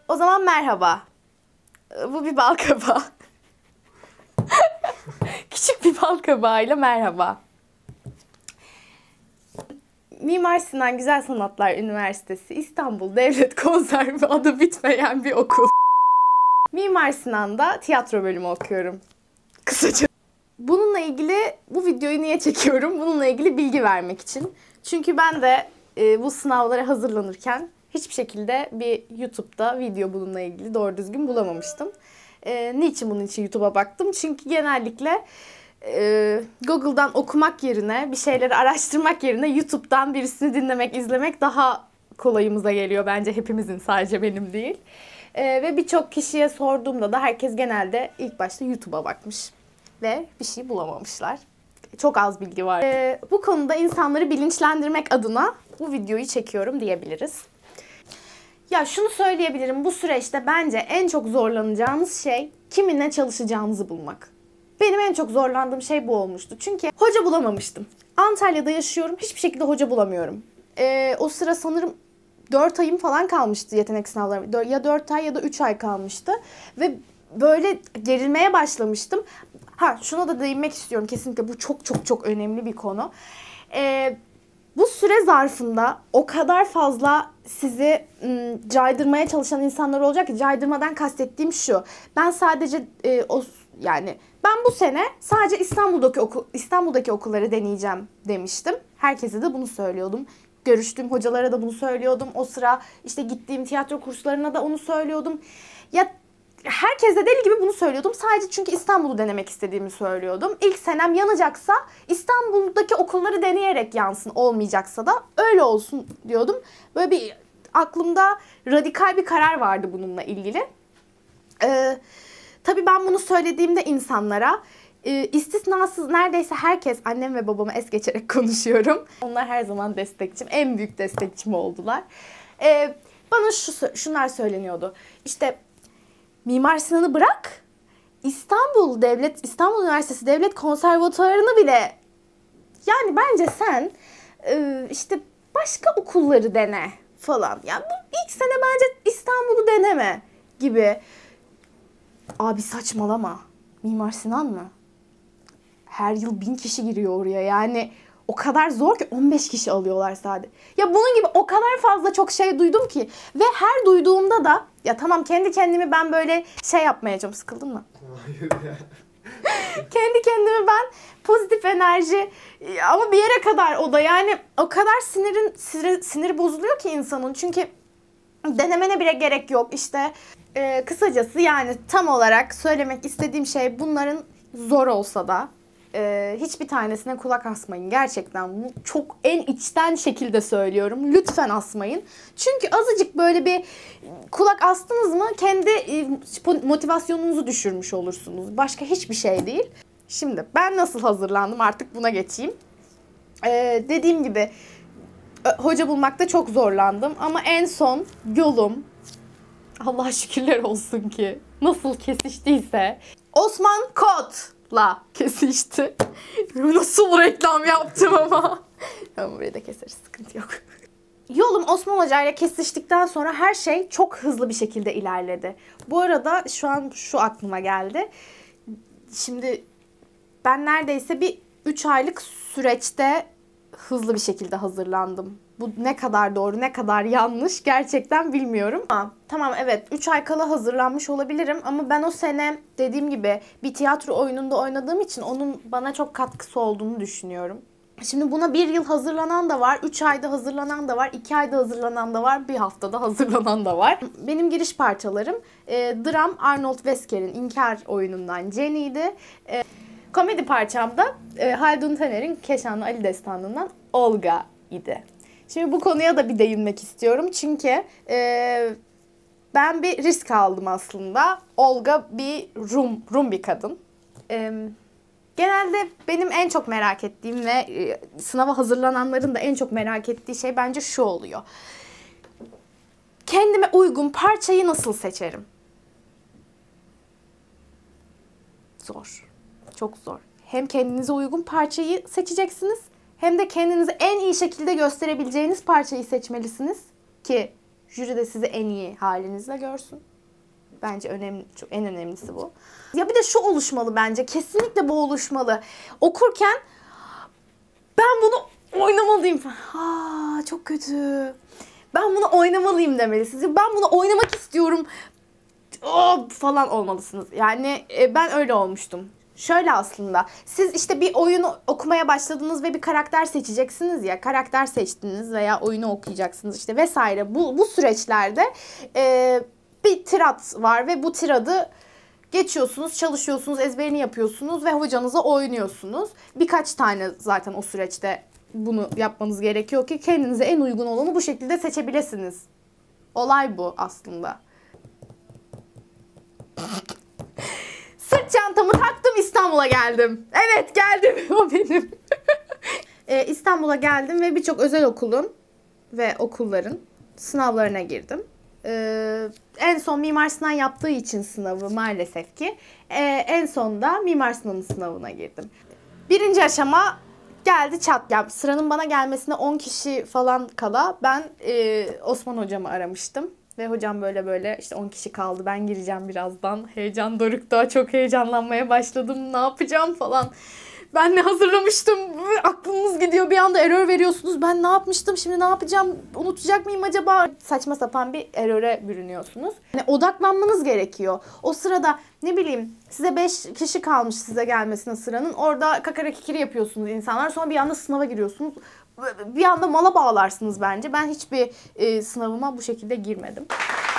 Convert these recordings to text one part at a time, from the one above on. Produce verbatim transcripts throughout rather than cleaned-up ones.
O zaman merhaba. Bu bir bal kabağı. Küçük bir bal kabağıyla merhaba. Mimar Sinan Güzel Sanatlar Üniversitesi İstanbul Devlet Konservi adı bitmeyen bir okul. Mimar Sinan'da tiyatro bölümü okuyorum. Kısaca. Bununla ilgili bu videoyu niye çekiyorum? Bununla ilgili bilgi vermek için. Çünkü ben de e, bu sınavlara hazırlanırken hiçbir şekilde bir YouTube'da video bununla ilgili doğru düzgün bulamamıştım. E, niçin bunun için YouTube'a baktım? Çünkü genellikle e, Google'dan okumak yerine, bir şeyleri araştırmak yerine YouTube'dan birisini dinlemek, izlemek daha kolayımıza geliyor bence hepimizin, sadece benim değil. E, ve birçok kişiye sorduğumda da herkes genelde ilk başta YouTube'a bakmış ve bir şey bulamamışlar. Çok az bilgi var. E, bu konuda insanları bilinçlendirmek adına bu videoyu çekiyorum diyebiliriz. Ya şunu söyleyebilirim, bu süreçte bence en çok zorlanacağınız şey kiminle çalışacağınızı bulmak. Benim en çok zorlandığım şey bu olmuştu. Çünkü hoca bulamamıştım. Antalya'da yaşıyorum, hiçbir şekilde hoca bulamıyorum. Ee, o sıra sanırım dört ayım falan kalmıştı yetenek sınavlarına. Ya dört ay ya da üç ay kalmıştı. Ve böyle gerilmeye başlamıştım. Ha, şuna da değinmek istiyorum kesinlikle, bu çok çok çok önemli bir konu. Ee, Bu süre zarfında o kadar fazla sizi ım, caydırmaya çalışan insanlar olacak ki, caydırmadan kastettiğim şu. Ben sadece e, o yani ben bu sene sadece İstanbul'daki oku, İstanbul'daki okulları deneyeceğim demiştim. Herkese de bunu söylüyordum. Görüştüğüm hocalara da bunu söylüyordum. O sıra işte gittiğim tiyatro kurslarına da onu söylüyordum. Ya herkese deli gibi bunu söylüyordum. Sadece çünkü İstanbul'u denemek istediğimi söylüyordum. İlk senem yanacaksa İstanbul'daki okulları deneyerek yansın, olmayacaksa da öyle olsun diyordum. Böyle bir aklımda radikal bir karar vardı bununla ilgili. Ee, tabii ben bunu söylediğimde insanlara e, istisnasız neredeyse herkes, annem ve babamı es geçerek konuşuyorum. Onlar her zaman destekçim, en büyük destekçim oldular. Ee, bana şu şunlar söyleniyordu. İşte Mimar Sinan'ı bırak, İstanbul Devlet İstanbul Üniversitesi Devlet Konservatuvarı'nı bile, yani bence sen e, işte başka okulları dene falan. Yani bu ilk sene bence İstanbul'u deneme gibi. Abi saçmalama. Mimar Sinan mı? Her yıl bin kişi giriyor oraya. Yani o kadar zor ki on beş kişi alıyorlar sadece. Ya bunun gibi o kadar fazla çok şey duydum ki. Ve her duyduğumda da ya tamam, kendi kendimi ben böyle şey yapmaya çalışıyorum. Sıkıldın mı? Hayır ya. Kendi kendime ben pozitif enerji, ama bir yere kadar o da, yani o kadar sinirin sinir, sinir bozuluyor ki insanın. Çünkü denemene bile gerek yok. İşte e, kısacası yani tam olarak söylemek istediğim şey, bunların zor olsa da Ee, hiçbir tanesine kulak asmayın. Gerçekten bunu çok en içten şekilde söylüyorum. Lütfen asmayın. Çünkü azıcık böyle bir kulak astınız mı kendi motivasyonunuzu düşürmüş olursunuz. Başka hiçbir şey değil. Şimdi ben nasıl hazırlandım, artık buna geçeyim. Ee, dediğim gibi hoca bulmakta çok zorlandım. Ama en son yolum, Allah'a şükürler olsun ki nasıl kesiştiyse, Osman Kot la kesişti. Nasıl reklam yaptım ama. Ama burayı da keseriz, sıkıntı yok. Yolum Osman Hoca ile kesiştikten sonra her şey çok hızlı bir şekilde ilerledi. Bu arada şu an şu aklıma geldi. Şimdi ben neredeyse bir üç aylık süreçte hızlı bir şekilde hazırlandım. Bu ne kadar doğru, ne kadar yanlış gerçekten bilmiyorum. Ama tamam, evet, üç ay kala hazırlanmış olabilirim ama ben o sene dediğim gibi bir tiyatro oyununda oynadığım için onun bana çok katkısı olduğunu düşünüyorum. Şimdi buna bir yıl hazırlanan da var, üç ayda hazırlanan da var, iki ayda hazırlanan da var, bir haftada hazırlanan da var. Benim giriş parçalarım e, dram Arnold Wesker'in İnkar oyunundan Jenny'ydi. E, komedi parçam da e, Haldun Taner'in Keşanlı Ali Destanı'ndan Olga idi. Şimdi bu konuya da bir değinmek istiyorum. Çünkü e, ben bir risk aldım aslında. Olga bir Rum, Rum bir kadın. E, genelde benim en çok merak ettiğim ve e, sınava hazırlananların da en çok merak ettiği şey bence şu oluyor. Kendime uygun parçayı nasıl seçerim? Zor. Çok zor. Hem kendinize uygun parçayı seçeceksiniz, hem de kendinizi en iyi şekilde gösterebileceğiniz parçayı seçmelisiniz ki Jüri de sizi en iyi halinizle görsün. Bence önemli, çok en önemlisi bu. Ya bir de şu oluşmalı bence. Kesinlikle bu oluşmalı. Okurken ben bunu oynamalıyım. Aa, çok kötü. Ben bunu oynamalıyım demelisiniz. Ben bunu oynamak istiyorum. Oh, falan olmalısınız. Yani e, ben öyle olmuştum. Şöyle aslında. Siz işte bir oyunu okumaya başladınız ve bir karakter seçeceksiniz ya. Karakter seçtiniz veya oyunu okuyacaksınız işte vesaire. Bu, bu süreçlerde e, bir tirat var ve bu tiradı geçiyorsunuz, çalışıyorsunuz, ezberini yapıyorsunuz ve hocanıza oynuyorsunuz. Birkaç tane zaten o süreçte bunu yapmanız gerekiyor ki kendinize en uygun olanı bu şekilde seçebilirsiniz. Olay bu aslında. Sırt çantamı taktım, İstanbul'a geldim. Evet, geldim. O benim. ee, İstanbul'a geldim ve birçok özel okulun ve okulların sınavlarına girdim. Ee, en son Mimar Sinan yaptığı için sınavı maalesef ki e, en sonda Mimar Sinan'ın sınavına girdim. Birinci aşama geldi çat. Yani sıranın bana gelmesine on kişi falan kala ben e, Osman hocamı aramıştım. Ve hocam böyle böyle işte on kişi kaldı, ben gireceğim birazdan. Heyecan dorukta, çok heyecanlanmaya başladım. Ne yapacağım falan. Ben ne hazırlamıştım? Aklınız gidiyor, bir anda error veriyorsunuz. Ben ne yapmıştım, şimdi ne yapacağım? Unutacak mıyım acaba? Saçma sapan bir errore bürünüyorsunuz. Yani odaklanmanız gerekiyor. O sırada ne bileyim size beş kişi kalmış size gelmesine sıranın. Orada kakara kikiri yapıyorsunuz insanlar. Sonra bir anda sınava giriyorsunuz. Bir anda mala bağlarsınız bence. Ben hiçbir e, sınavıma bu şekilde girmedim.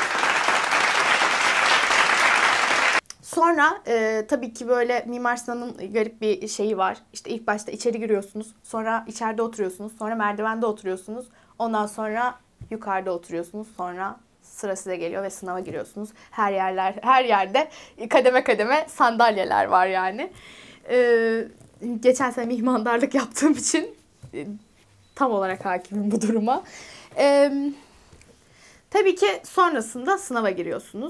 Sonra e, tabii ki böyle Mimar Sinan'ın garip bir şeyi var. İşte ilk başta içeri giriyorsunuz. Sonra içeride oturuyorsunuz. Sonra merdivende oturuyorsunuz. Ondan sonra yukarıda oturuyorsunuz. Sonra sıra size geliyor ve sınava giriyorsunuz. Her yerler, her yerde kademe kademe sandalyeler var yani. E, geçen sene mihmandarlık yaptığım için e, tam olarak hakimim bu duruma. E, tabii ki sonrasında sınava giriyorsunuz.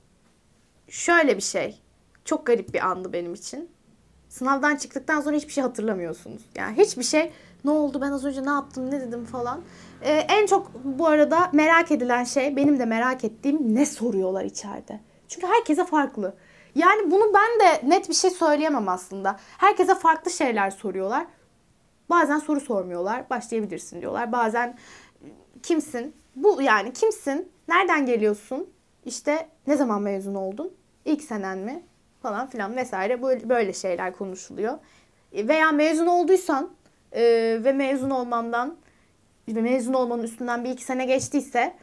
Şöyle bir şey. Çok garip bir andı benim için. Sınavdan çıktıktan sonra hiçbir şey hatırlamıyorsunuz. Yani hiçbir şey, ne oldu, ben az önce ne yaptım, ne dedim falan. Ee, en çok bu arada merak edilen şey, benim de merak ettiğim, ne soruyorlar içeride. Çünkü herkese farklı. Yani bunu ben de net bir şey söyleyemem aslında. Herkese farklı şeyler soruyorlar. Bazen soru sormuyorlar. Başlayabilirsin diyorlar. Bazen kimsin? Bu yani kimsin? Nereden geliyorsun? İşte ne zaman mezun oldun? İlk senen mi? Falan filan vesaire böyle şeyler konuşuluyor. Veya mezun olduysan e, ve mezun olmandan ve mezun olmanın üstünden bir iki sene geçtiyse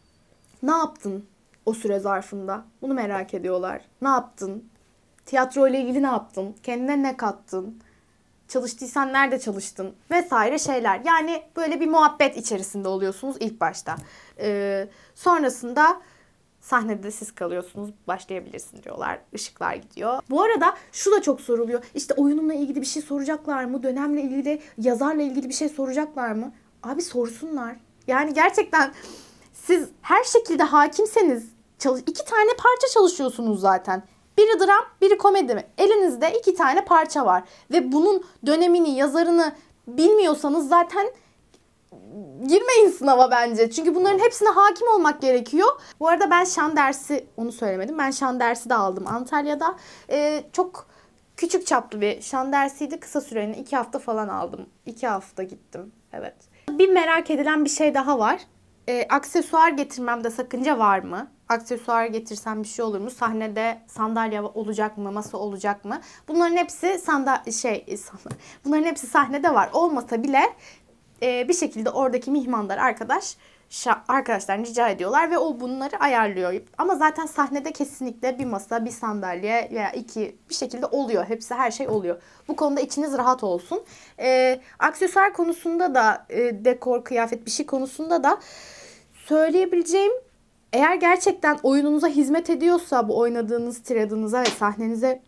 ne yaptın o süre zarfında? Bunu merak ediyorlar. Ne yaptın? Tiyatro ile ilgili ne yaptın? Kendine ne kattın? Çalıştıysan nerede çalıştın? Vesaire şeyler. Yani böyle bir muhabbet içerisinde oluyorsunuz ilk başta. Ee, sonrasında sahnede siz kalıyorsunuz, başlayabilirsin diyorlar. Işıklar gidiyor. Bu arada şu da çok soruluyor. İşte oyunumla ilgili bir şey soracaklar mı? Dönemle ilgili, yazarla ilgili bir şey soracaklar mı? Abi sorsunlar. Yani gerçekten siz her şekilde hakimseniz, çalış- iki tane parça çalışıyorsunuz zaten. Biri dram, biri komedi mi? Elinizde iki tane parça var. Ve bunun dönemini, yazarını bilmiyorsanız zaten girmeyin sınava bence. Çünkü bunların hepsine hakim olmak gerekiyor. Bu arada ben şan dersi, onu söylemedim. Ben şan dersi de aldım Antalya'da. Ee, çok küçük çaplı bir şan dersiydi. Kısa süreli iki hafta falan aldım. İki hafta gittim. Evet. Bir merak edilen bir şey daha var. Ee, aksesuar getirmemde sakınca var mı? Aksesuar getirsem bir şey olur mu? Sahnede sandalye olacak mı? Masa olacak mı? Bunların hepsi sandal şey bunların hepsi sahnede var. Olmasa bile e, bir şekilde oradaki mihmandar arkadaş arkadaşlar rica ediyorlar ve o bunları ayarlıyor. Ama zaten sahnede kesinlikle bir masa, bir sandalye veya iki bir şekilde oluyor. Hepsi, her şey oluyor. Bu konuda içiniz rahat olsun. E, aksesuar konusunda da e, dekor, kıyafet, bir şey konusunda da söyleyebileceğim, eğer gerçekten oyununuza hizmet ediyorsa, bu oynadığınız tiradınıza ve sahnenize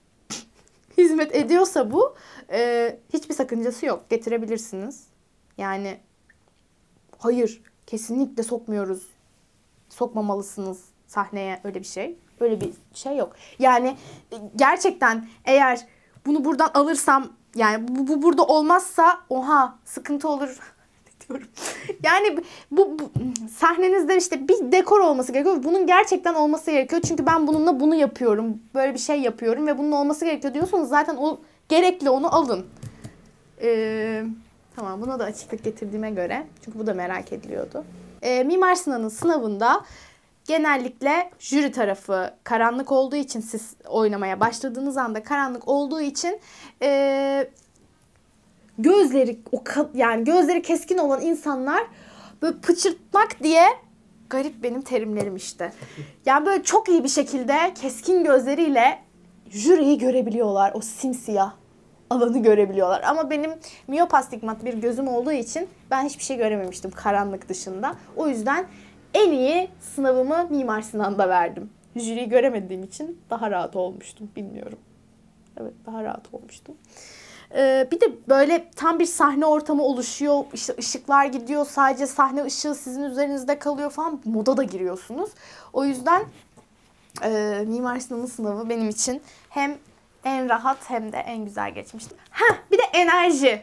hizmet ediyorsa bu, e, hiçbir sakıncası yok. Getirebilirsiniz. Yani hayır, kesinlikle sokmuyoruz, sokmamalısınız sahneye, öyle bir şey. Öyle bir şey yok. Yani gerçekten eğer bunu buradan alırsam, yani bu, bu burada olmazsa oha sıkıntı olur istiyorum. Yani bu, bu sahnenizde işte bir dekor olması gerekiyor. Bunun gerçekten olması gerekiyor. Çünkü ben bununla bunu yapıyorum. Böyle bir şey yapıyorum ve bunun olması gerekiyor diyorsanız zaten o gerekli, onu alın. Ee, tamam, buna da açıklık getirdiğime göre. Çünkü bu da merak ediliyordu. Ee, Mimar Sinan'ın sınavında genellikle jüri tarafı karanlık olduğu için, siz oynamaya başladığınız anda karanlık olduğu için ee, gözleri o yani gözleri keskin olan insanlar böyle pıçırtmak diye, garip benim terimlerim işte. Yani böyle çok iyi bir şekilde keskin gözleriyle jüriyi görebiliyorlar. O simsiyah alanı görebiliyorlar. Ama benim miyop astigmat bir gözüm olduğu için ben hiçbir şey görememiştim karanlık dışında. O yüzden en iyi sınavımı Mimar Sinan'da verdim. Jüriyi göremediğim için daha rahat olmuştum. Bilmiyorum. Evet, daha rahat olmuştum. Ee, bir de böyle tam bir sahne ortamı oluşuyor. İşte ışıklar gidiyor. Sadece sahne ışığı sizin üzerinizde kalıyor falan. Moda da giriyorsunuz. O yüzden e, Mimar Sinan'ın sınavı benim için hem en rahat hem de en güzel geçmişti. Heh, bir de enerji.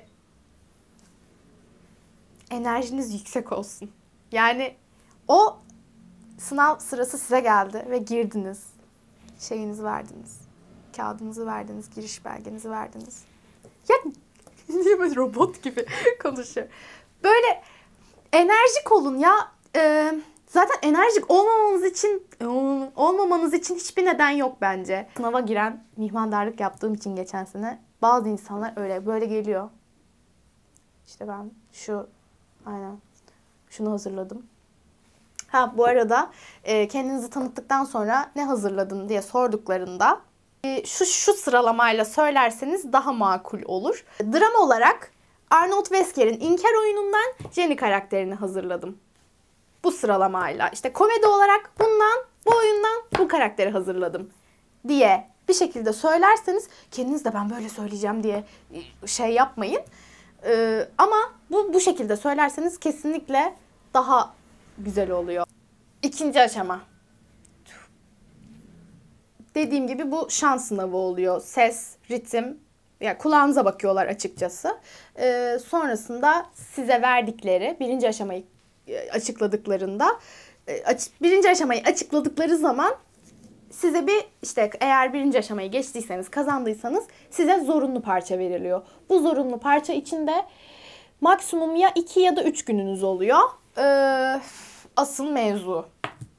Enerjiniz yüksek olsun. Yani o sınav sırası size geldi ve girdiniz. Şeyinizi verdiniz. Kağıdınızı verdiniz. Giriş belgenizi verdiniz. Ya niye böyle robot gibi konuşuyor? Böyle enerjik olun ya. Ee, zaten enerjik olmamanız için olmamanız için hiçbir neden yok bence. Sınava giren, mihmandarlık yaptığım için geçen sene bazı insanlar öyle böyle geliyor. İşte ben şu aynen şunu hazırladım. Ha bu arada e, kendinizi tanıttıktan sonra ne hazırladın diye sorduklarında e, şu şu sıralamayla söylerseniz daha makul olur. Drama olarak Arnold Wesker'in İnker oyunundan Jenny karakterini hazırladım. Bu sıralamayla. İşte komedi olarak bundan, bu oyundan bu karakteri hazırladım diye bir şekilde söylerseniz, kendiniz de ben böyle söyleyeceğim diye şey yapmayın. Ee, ama bu bu şekilde söylerseniz kesinlikle daha güzel oluyor. İkinci aşama. Dediğim gibi bu şans sınavı oluyor. Ses, ritim, yani kulağınıza bakıyorlar açıkçası. Ee, sonrasında size verdikleri birinci aşamayı açıkladıklarında, birinci aşamayı açıkladıkları zaman size bir işte eğer birinci aşamayı geçtiyseniz, kazandıysanız size zorunlu parça veriliyor. Bu zorunlu parça içinde maksimum ya iki ya da üç gününüz oluyor. Ee, asıl mevzu.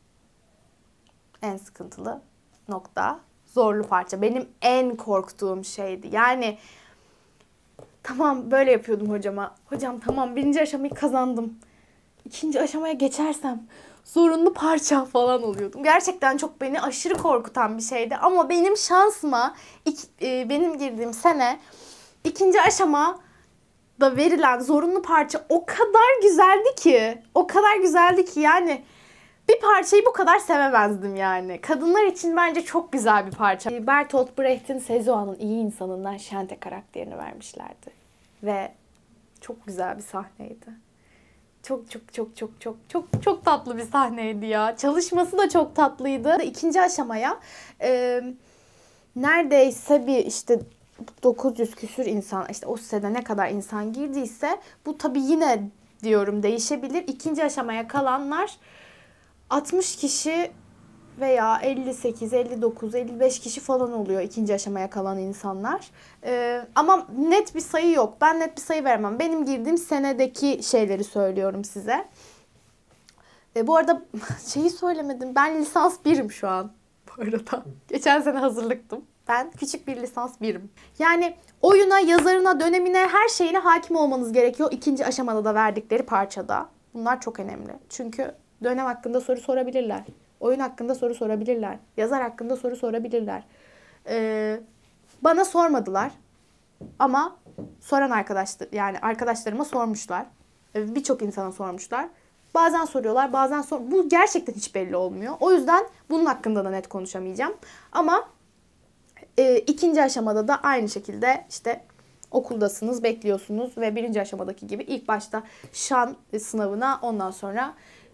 En sıkıntılı nokta zorlu parça. Benim en korktuğum şeydi. Yani tamam böyle yapıyordum hocama. Hocam tamam birinci aşamayı kazandım. İkinci aşamaya geçersem zorunlu parça falan oluyordum. Gerçekten çok beni aşırı korkutan bir şeydi. Ama benim şansıma iki, e, benim girdiğim sene ikinci aşama da verilen zorunlu parça o kadar güzeldi ki. O kadar güzeldi ki yani bir parçayı bu kadar sevemezdim yani. Kadınlar için bence çok güzel bir parça. Bertolt Brecht'in Sezua'nın iyi insanından Şente karakterini vermişlerdi. Ve çok güzel bir sahneydi. Çok çok çok çok çok çok çok tatlı bir sahneydi ya. Çalışması da çok tatlıydı. İkinci aşamaya e, neredeyse bir işte dokuz yüz küsür insan, işte o sene ne kadar insan girdiyse, bu tabii yine diyorum değişebilir. İkinci aşamaya kalanlar altmış kişi veya elli sekiz, elli dokuz, elli beş kişi falan oluyor ikinci aşamaya kalan insanlar. Ee, ama net bir sayı yok. Ben net bir sayı veremem. Benim girdiğim senedeki şeyleri söylüyorum size. Ee, bu arada şeyi söylemedim. Ben lisans birim şu an. Bu arada. Geçen sene hazırlıktım. Ben küçük bir lisans birim. Yani oyuna, yazarına, dönemine, her şeyine hakim olmanız gerekiyor. İkinci aşamada da verdikleri parçada. Bunlar çok önemli. Çünkü dönem hakkında soru sorabilirler. Oyun hakkında soru sorabilirler. Yazar hakkında soru sorabilirler. Ee, bana sormadılar. Ama soran arkadaşlar, yani arkadaşlarıma sormuşlar. Ee, Birçok insana sormuşlar. Bazen soruyorlar, bazen sor. Bu gerçekten hiç belli olmuyor. O yüzden bunun hakkında da net konuşamayacağım. Ama e, ikinci aşamada da aynı şekilde işte okuldasınız, bekliyorsunuz ve birinci aşamadaki gibi ilk başta şan sınavına, ondan sonra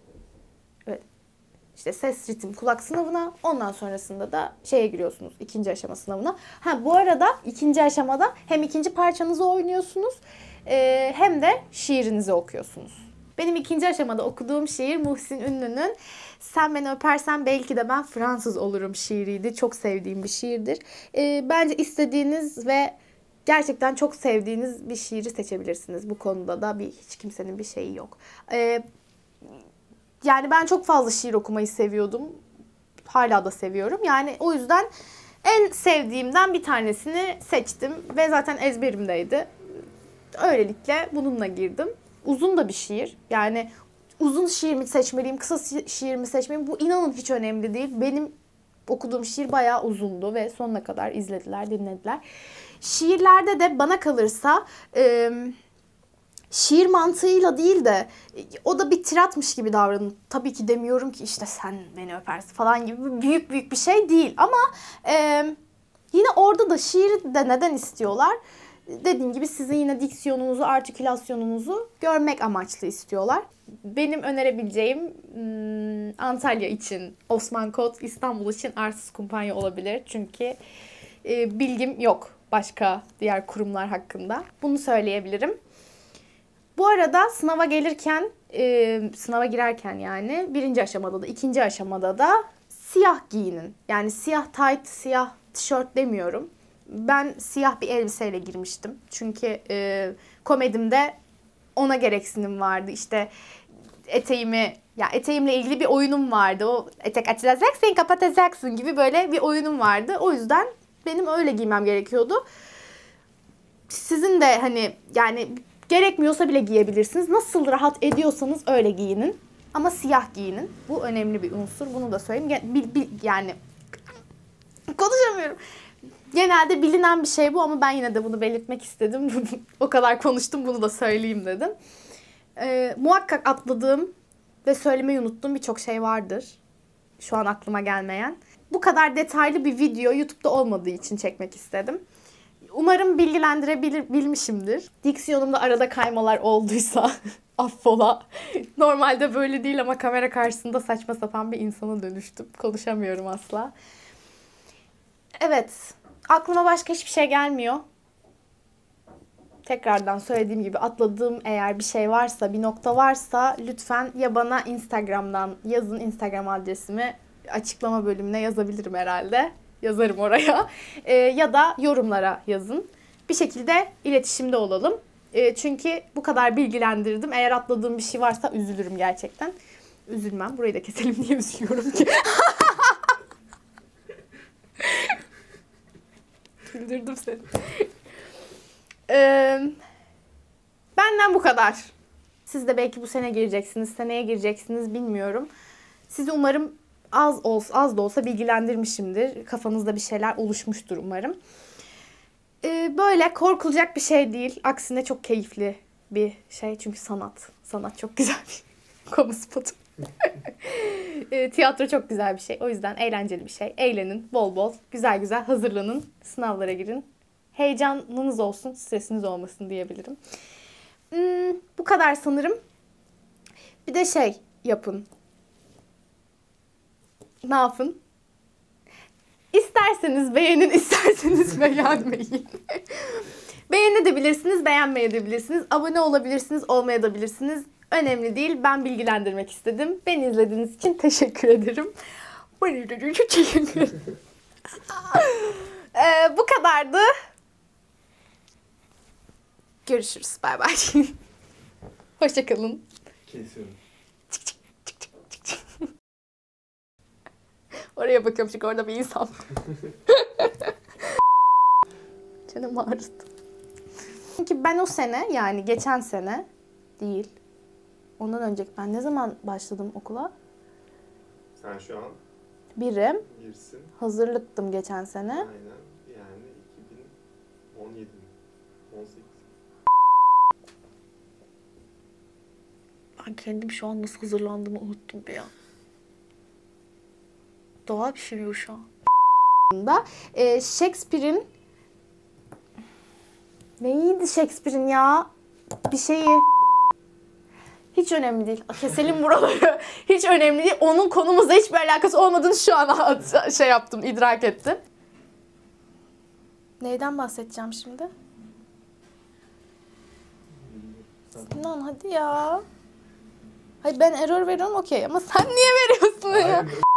İşte ses, ritim, kulak sınavına, ondan sonrasında da şeye giriyorsunuz, ikinci aşama sınavına. Ha bu arada ikinci aşamada hem ikinci parçanızı oynuyorsunuz e, hem de şiirinizi okuyorsunuz. Benim ikinci aşamada okuduğum şiir Muhsin Ünlü'nün Sen Beni Öpersen Belki de Ben Fransız Olurum şiiriydi. Çok sevdiğim bir şiirdir. E, bence istediğiniz ve gerçekten çok sevdiğiniz bir şiiri seçebilirsiniz. Bu konuda da bir hiç kimsenin bir şeyi yok. E, yani ben çok fazla şiir okumayı seviyordum. Hala da seviyorum. Yani o yüzden en sevdiğimden bir tanesini seçtim ve zaten ezberimdeydi. Öylelikle bununla girdim. Uzun da bir şiir. Yani uzun şiir mi seçmeliyim, kısa şiir mi seçmeliyim? Bu inanın hiç önemli değil. Benim okuduğum şiir bayağı uzundu ve sonuna kadar izlediler, dinlediler. Şiirlerde de bana kalırsa e, şiir mantığıyla değil de o da bir tiratmış gibi davranın. Tabii ki demiyorum ki işte sen beni öpersin falan gibi büyük büyük bir şey değil. Ama e, yine orada da şiiri de neden istiyorlar? Dediğim gibi sizin yine diksiyonunuzu, artikülasyonunuzu görmek amaçlı istiyorlar. Benim önerebileceğim Antalya için Osman Kot, İstanbul için Arsız Kumpanya olabilir. Çünkü e, bilgim yok başka diğer kurumlar hakkında. Bunu söyleyebilirim. Bu arada sınava gelirken, e, sınava girerken yani birinci aşamada da, ikinci aşamada da siyah giyinin. Yani siyah tayt, siyah tişört demiyorum. Ben siyah bir elbiseyle girmiştim. Çünkü e, komedimde ona gereksinim vardı. İşte eteğimi, ya eteğimle ilgili bir oyunum vardı. O etek açılacaksın, kapatacaksın gibi böyle bir oyunum vardı. O yüzden benim öyle giymem gerekiyordu. Sizin de hani yani gerekmiyorsa bile giyebilirsiniz. Nasıl rahat ediyorsanız öyle giyinin. Ama siyah giyinin. Bu önemli bir unsur. Bunu da söyleyeyim. Bil, bil, yani konuşamıyorum. Genelde bilinen bir şey bu ama ben yine de bunu belirtmek istedim. O kadar konuştum, bunu da söyleyeyim dedim. Ee, muhakkak atladığım ve söylemeyi unuttuğum birçok şey vardır. Şu an aklıma gelmeyen. Bu kadar detaylı bir video YouTube'da olmadığı için çekmek istedim. Umarım bilgilendirebilmişimdir. Diksiyonumda arada kaymalar olduysa affola. Normalde böyle değil ama kamera karşısında saçma sapan bir insana dönüştüm. Konuşamıyorum asla. Evet. Aklıma başka hiçbir şey gelmiyor. Tekrardan söylediğim gibi atladığım eğer bir şey varsa, bir nokta varsa lütfen ya bana Instagram'dan yazın. Instagram adresimi açıklama bölümüne yazabilirim herhalde. Yazarım oraya. E, ya da yorumlara yazın. Bir şekilde iletişimde olalım. E, çünkü bu kadar bilgilendirdim. Eğer atladığım bir şey varsa üzülürüm gerçekten. Üzülmem. Burayı da keselim diye üzülüyorum ki. Güldürdüm seni. Ee, benden bu kadar. Siz de belki bu sene gireceksiniz, seneye gireceksiniz bilmiyorum. Sizi umarım az olsa, az da olsa bilgilendirmişimdir. Kafanızda bir şeyler oluşmuştur umarım. Ee, böyle korkulacak bir şey değil. Aksine çok keyifli bir şey. Çünkü sanat. Sanat çok güzel bir kamu spotu. e, tiyatro çok güzel bir şey. O yüzden eğlenceli bir şey. Eğlenin bol bol. Güzel güzel hazırlanın. Sınavlara girin. Heyecanınız olsun, stresiniz olmasın diyebilirim. Hmm, bu kadar sanırım. Bir de şey yapın. Ne yapın? İsterseniz beğenin, isterseniz beğenmeyin. Beğenebilirsiniz, beğenmeyebilirsiniz. Abone olabilirsiniz, olmayabilirsiniz. Önemli değil. Ben bilgilendirmek istedim. Beni izlediğiniz için teşekkür ederim. ee, bu kadardı. Görüşürüz. Bay bay. Hoşçakalın. Kesiyorum. Oraya bakıyorum çünkü orada bir insan. Canım ağrıdı. Çünkü ben o sene yani geçen sene değil. Ondan önceki ben ne zaman başladım okula? Sen şu an Birim. birsin. Hazırlıktım geçen sene. Aynen. Yani iki bin on yedi mi? on sekiz. Ben kendim şu an nasıl hazırlandığımı unuttum bir an. Doğal bir şey mi bu şu an? Ee, Shakespeare'in neydi Shakespeare'in ya? Bir şeyi. Hiç önemli değil. Keselim buraları. Hiç önemli değil. Onun konumuzla hiçbir alakası olmadığını şu an şey yaptım, idrak ettim. Neyden bahsedeceğim şimdi? Sinan hadi ya. Hayır ben error veriyorum okey ama sen niye veriyorsun ya? Hayır,